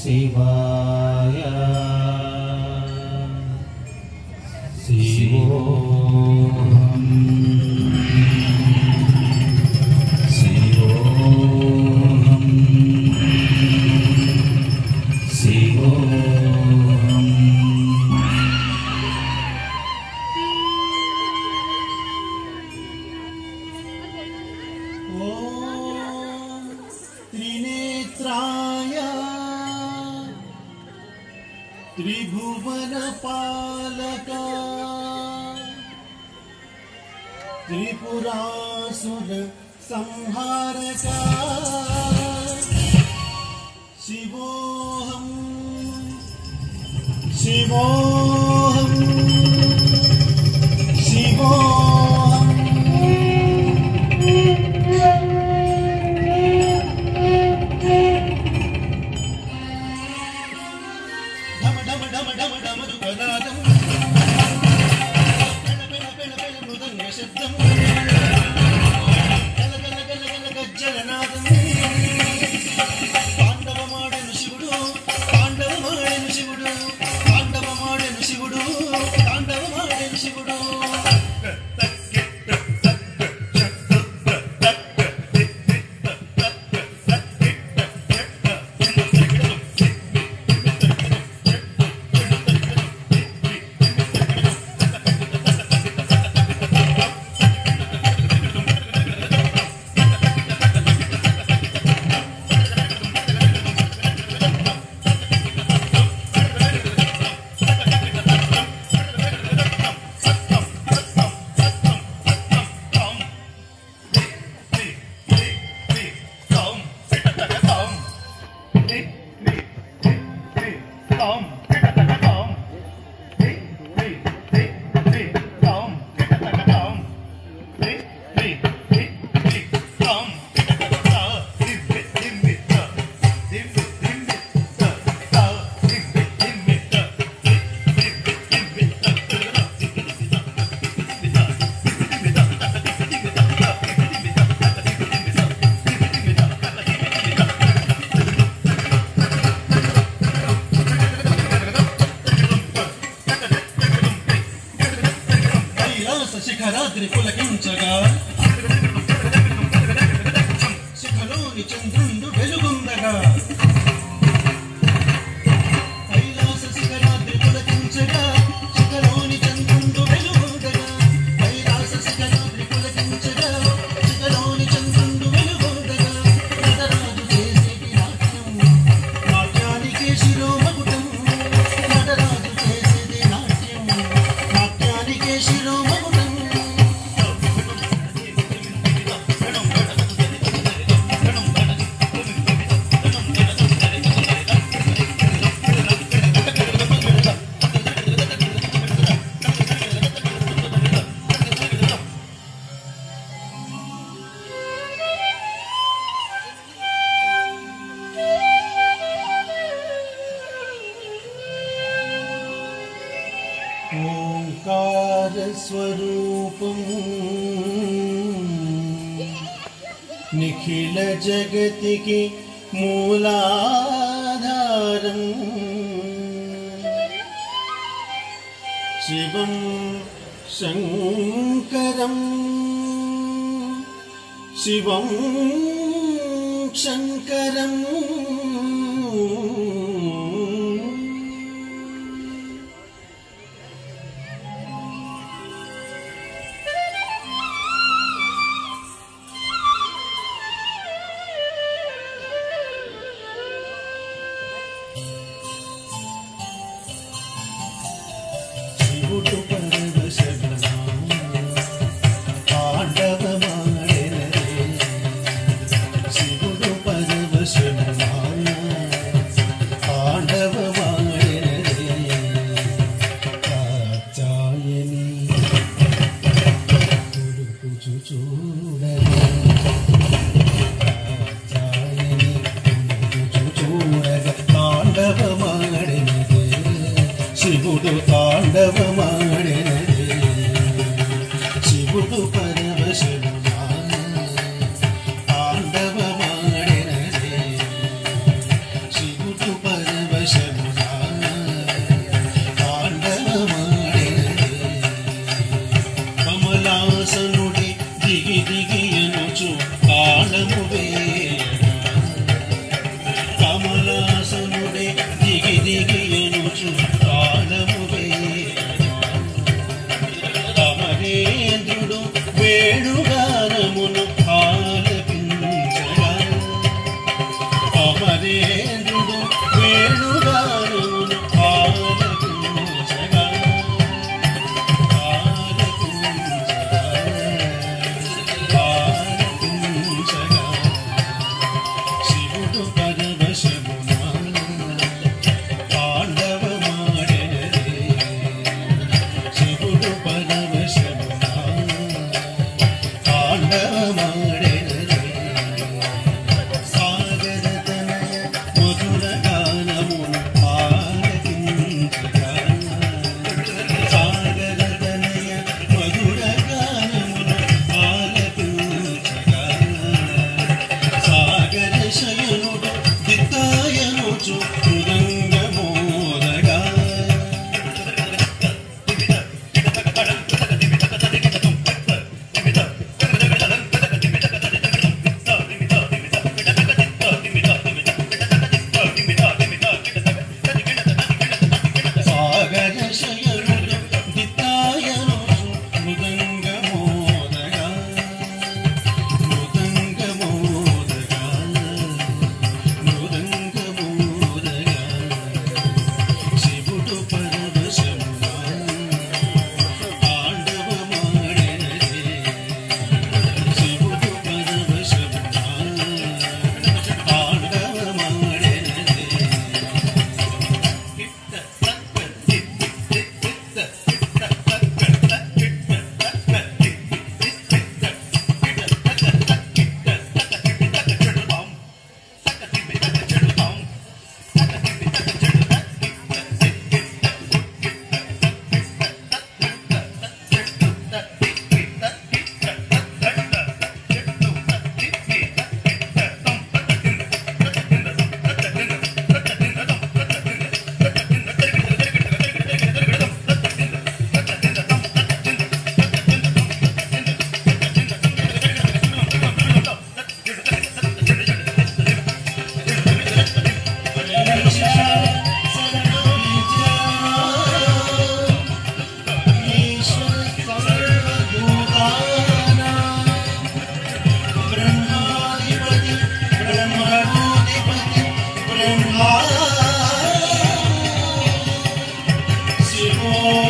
शिवाय शिवोऽहं शिवोऽहं शिवोऽहं ॐ त्रिनेत्राय त्रिभुवनपालका त्रिपुरासुर संहारका शिवोऽहं शिवोऽहं शिवोऽहं ढम ढम ढम ढम ढम जुगनादं पेण पेण पेण पेण मृदंग शब्दं गल गल गल गल गज्जलनादं ताण्डवमाडेनु शिवुडु ताण्डवमाडेनु शिवुडु ताण्डवमाडेनु शिवुडु ताण्डवमाडेनु शिवुडु शिखराद्रि पुलकिंचगा शिखरोनि चंद्रुंडु వెలుగుందగా కైలాస శిఖరాద్రి పులకించగా శిఖరోని చంద్రుండు వెలుగుందగా కైలాస శిఖరాద్రి పులకించగా శిఖరోని చంద్రుండు వెలుగుందగా నటరాజు చేసేటి నాట్యం నాట్యానికి శిరోమకుటం నటరాజు చేసేటి నాట్యం నాట్యానికి శిరోమకుటం ओंकार स्वरूपं निखिल जगतिके मूलाधारं शिवं शंकरं शिवं शंकरं శివుడు తాండవమాడే నరేంద్రుడు వేణుగానమును ఆలకించగా శివుడు పరవశమున తాండవమాడెనరే శివుడు పరవశమున తాండవమాడెనరే సాగరతనయ మధుర గానమును ఆలకించగా సాగరతనయ మధుర గానమును ఆలకించగా సాగర శయనుడు దిత్తాయనుచు మృదంగమోదగా సాగర శయనుడు దిత్తాయనుచు మృదంగమోదగా మృదంగమోదగా మృదంగమోదగా శివుడు పరవశమున తాండవమాడెనరే శివుడు పరవశమున తాండవమాడెనరే Oh